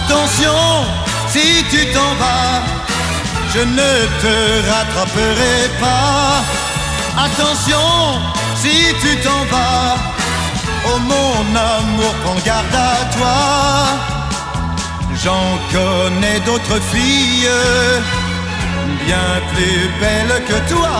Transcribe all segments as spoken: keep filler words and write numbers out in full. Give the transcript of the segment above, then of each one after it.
Attention, si tu t'en vas, je ne te rattraperai pas. Attention, si tu t'en vas, oh mon amour, prends garde à toi. J'en connais d'autres filles bien plus belles que toi.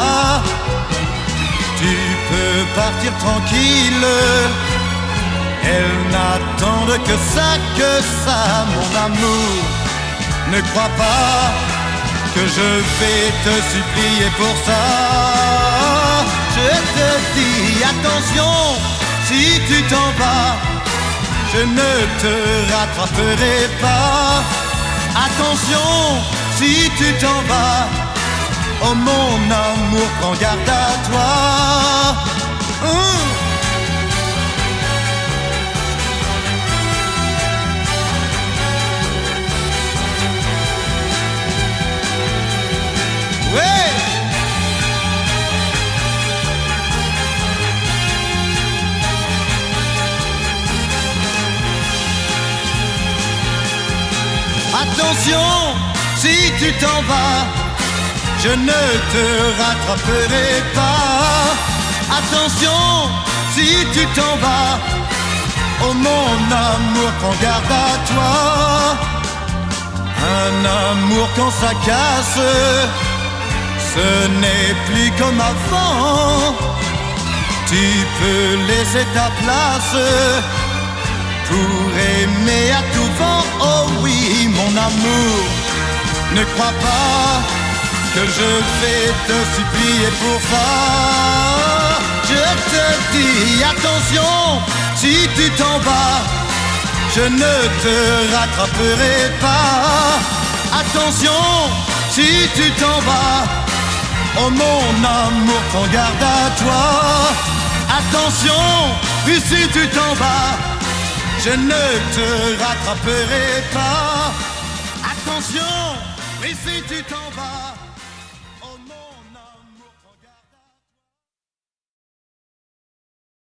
Tu peux partir tranquille, elles n'attendent que ça, que ça, mon amour. Ne crois pas que je vais te supplier pour ça. Je te dis attention, si tu t'en vas, je ne te rattraperai pas. Attention, si tu t'en vas, oh mon amour, prends garde à toi. Hum. Ouais. Attention, si tu t'en vas, je ne te rattraperai pas. Attention, si tu t'en vas, oh mon amour, prends garde à toi. Un amour quand ça casse, ce n'est plus comme avant. Tu peux laisser ta place pour aimer à tout vent. Oh oui, mon amour, ne crois pas que je vais te supplier pour ça. Je te dis attention, si tu t'en vas, je ne te rattraperai pas. Attention, si tu t'en vas, oh mon amour, prends garde à toi. Attention, si tu t'en vas, je ne te rattraperai pas. Attention, si tu t'en vas.